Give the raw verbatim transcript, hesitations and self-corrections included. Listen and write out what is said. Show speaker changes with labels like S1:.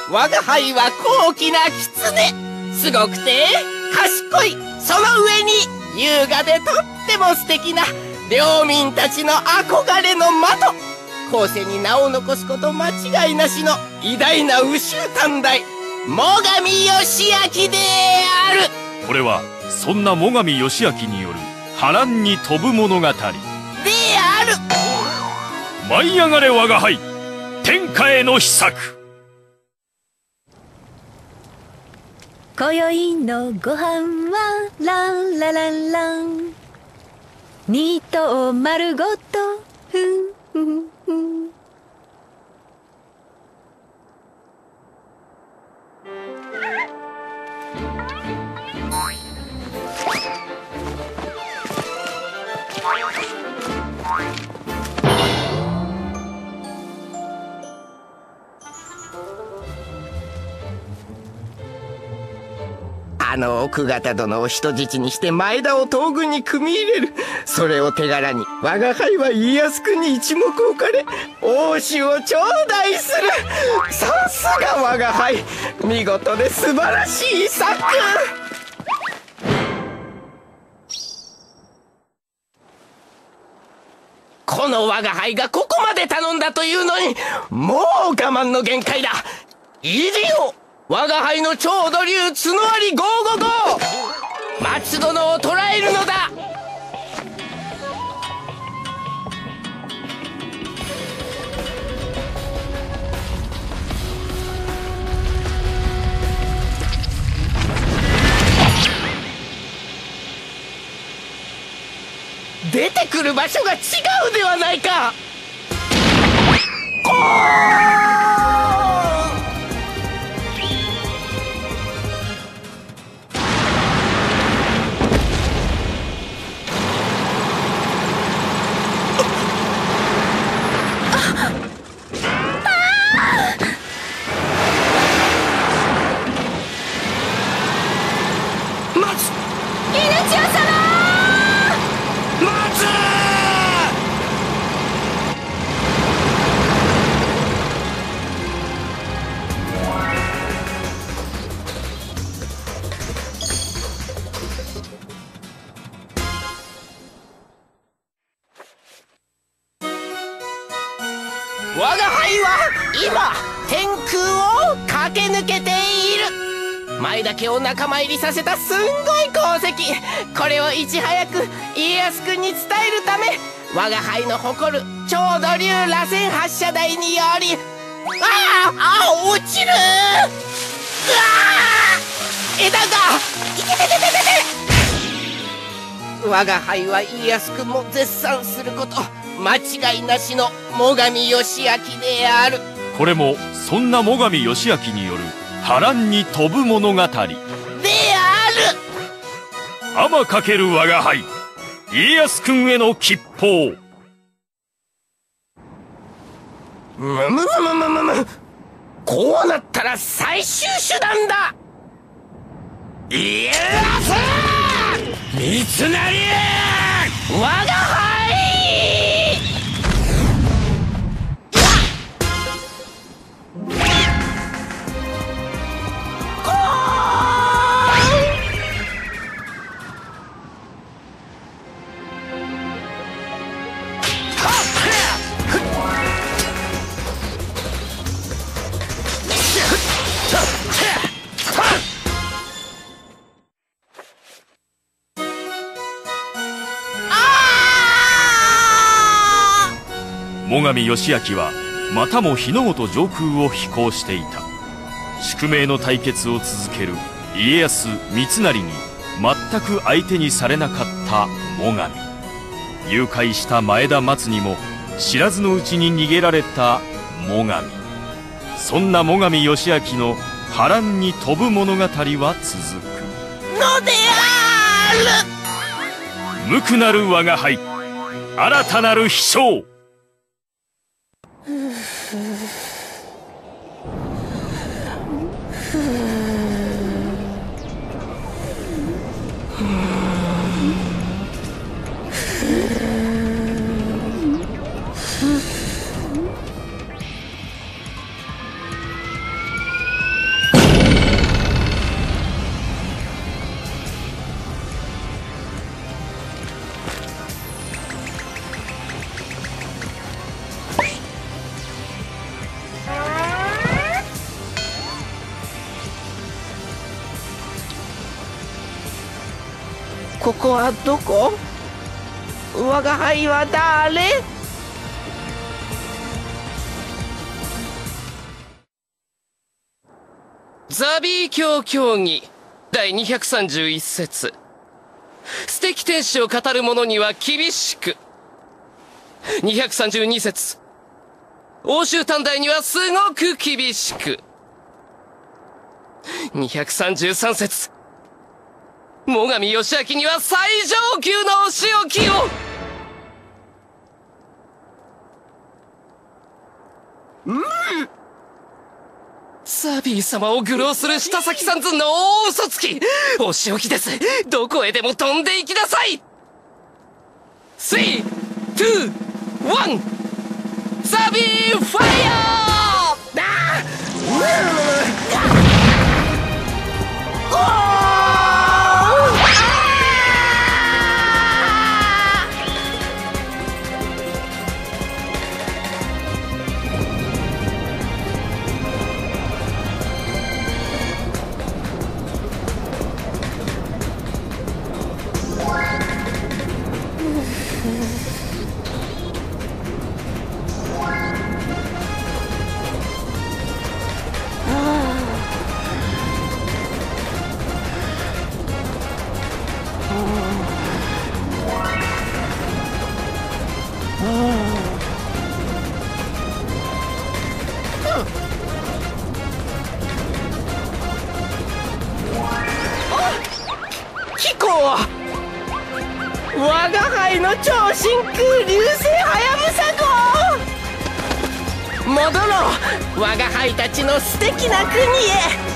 S1: 我が輩は高貴な狐。すごくて賢い、その上に優雅でとっても素敵な領民たちの憧れの的。後世に名を残すこと間違いなしの偉大な宇宙短大、最上義明である。
S2: これはそんな最上義明による波乱に飛ぶ物語である。舞い上がれ我が輩、天下への秘策。
S3: 今宵のご飯はランラランラン、二頭丸ごとふんふんふん。
S1: あの奥方殿を人質にして前田を東軍に組み入れる。それを手柄に我が輩は家康君に一目置かれ、王子を頂戴する。さすが我が輩、見事で素晴らしい策。この我が輩がここまで頼んだというのに、もう我慢の限界だ。いでよ、我が輩の超土流角割りゴーゴーゴー、松殿を捕らえるのだ。出てくる場所が違うではないか。こ我が輩は今天空を駆け抜けている。前田家を仲間入りさせたすんごい功績。これをいち早く家康君に伝えるため、我が輩の誇る超土流螺旋発射台により、あああ落ちる。うわあ枝がいてててててて。我が輩は家康君も絶賛すること間違いなしの最上義明である。
S2: これもそんな最上義明による波乱に飛ぶ物語である。天かける我が輩、家康君への吉報。
S1: むむむむむむむ、こうなったら最終手段だ。家康三成、我が輩。
S2: 最上義明はまたも日の本上空を飛行していた。宿命の対決を続ける家康三成に全く相手にされなかった最上。誘拐した前田松にも知らずのうちに逃げられた最上。そんな最上義明の波乱に飛ぶ物語は続くの
S1: であ
S2: る。無垢なる我が輩、新たなる飛翔。
S1: ここはどこ？我が輩は誰？ザビー教教義第にひゃくさんじゅういち節。素敵天使を語る者には厳しく。にひゃくさんじゅうに節。欧州短大にはすごく厳しく。にひゃくさんじゅうさん節。最上義明には最上級のお仕置きを。うん。ザビー様を愚弄する下崎さんずの大嘘つき。お仕置きです。どこへでも飛んで行きなさい。スリー、ツー、ワン、ザビーファイヤー。あー我が輩の超真空流星はやぶさ号。戻ろう、我が輩たちの素敵な国へ。